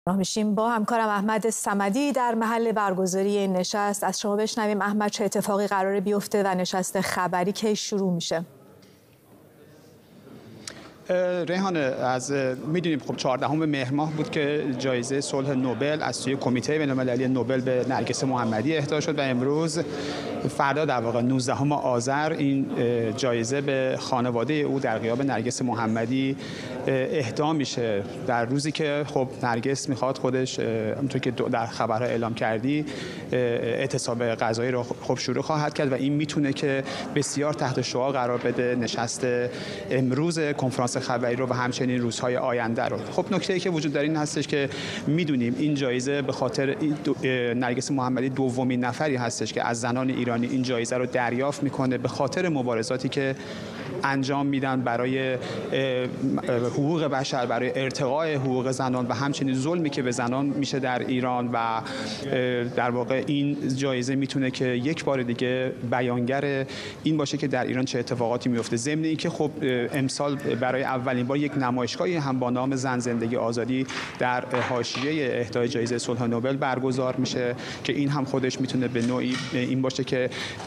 میشیم با همکارم احمد صمدی در محل برگزاری این نشست. از شما بشنویم احمد، چه اتفاقی قراره بیفته و نشست خبری کی شروع میشه؟ ریحانه، از میدونیم خب 14 مهر ماه بود که جایزه صلح نوبل از سوی کمیته بین‌المللی نوبل به نرگس محمدی اهدا شد و امروز فردا در واقع 19 آذر این جایزه به خانواده او در غیاب نرگس محمدی اهدا میشه، در روزی که خب نرگس میخواد خودش همونطور که در خبرها اعلام کردی اعتصاب غذایی رو خب شروع خواهد کرد و این میتونه که بسیار تحت شعاع قرار بده نشست امروز کنفرانس خبری رو و همچنین روزهای آینده رو. خب نکته‌ای که وجود داره این هستش که میدونیم این جایزه به خاطر نرگس محمدی دومین نفری هستش که از زنان ایرانی این جایزه رو دریافت میکنه به خاطر مبارزاتی که انجام میدن برای حقوق بشر، برای ارتقای حقوق زنان و همچنین ظلمی که به زنان میشه در ایران و در واقع این جایزه میتونه که یک بار دیگه بیانگر این باشه که در ایران چه اتفاقاتی میفته. ضمن اینکه خب امسال برای اولین بار یک نمایشگاهی هم با نام زن زندگی آزادی در حاشیه اهدای جایزه صلح نوبل برگزار میشه که این هم خودش میتونه به نوعی این باشه که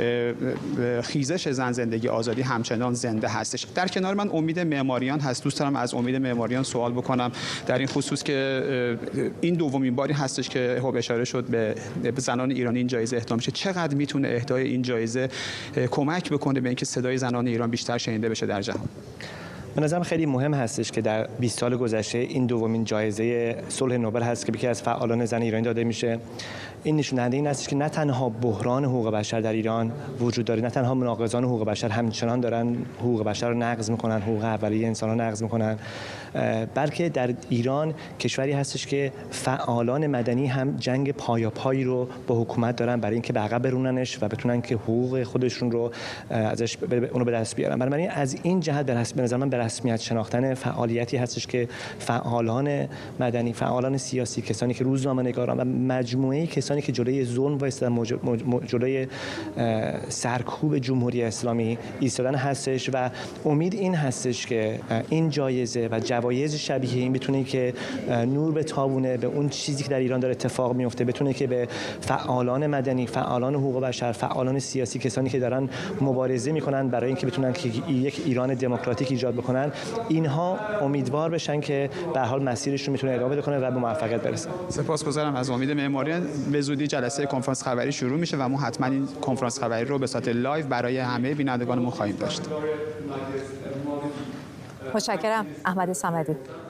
خیزش زن زندگی آزادی همچنان زنده هستش. در کنار من امید معماریان هست. دوست دارم از امید معماریان سوال بکنم در این خصوص که این دومین باری هستش که خب اشاره شد به زنان ایرانی این جایزه اهدا میشه. چقدر میتونه اهدای این جایزه کمک بکنه به اینکه صدای زنان ایران بیشتر شنیده بشه در جهان؟ به نظرم خیلی مهم هستش که در 20 سال گذشته این دومین جایزه صلح نوبل هست که به یکی از فعالان زن ایرانی داده میشه. این نشون دهنده این است که نه تنها بحران حقوق بشر در ایران وجود داره، نه تنها مناقضان حقوق بشر همچنان دارن حقوق بشر رو نقض میکنن، حقوق اولیه انسان رو نقض میکنن، بلکه در ایران کشوری هستش که فعالان مدنی هم جنگ پایاپایی رو با حکومت دارن برای اینکه به عقب بروننش و بتونن که حقوق خودشون رو ازش اونو به دست بیارن. بنابراین از این جهت به نظر من به رسمیت شناختن فعالیتی هستش که فعالان مدنی، فعالان سیاسی، کسانی که روزنامه‌نگاران و مجموعه کسانی که جلوی ظلم وایستادن، جلوی سرکوب جمهوری اسلامی ایستادن هستش و امید این هستش که این جایزه و جوایز شبیه این بتونه که نور بتابونه به اون چیزی که در ایران داره اتفاق میفته، بتونه که به فعالان مدنی، فعالان حقوق بشر، فعالان سیاسی، کسانی که دارن مبارزه میکنن برای اینکه بتونن که یک ایران دموکراتیک ایجاد بکنن، اینها امیدوار بشن که به هر حال مسیرشون میتونه ادامه بده و به موفقیت برسن. سپاسگزارم از امید معماریان. به زودی جلسه کنفرانس خبری شروع میشه و ما حتما این کنفرانس خبری رو به صورت لایو برای همه بینندگانمون خواهیم داشت. متشکرم احمد صمدی.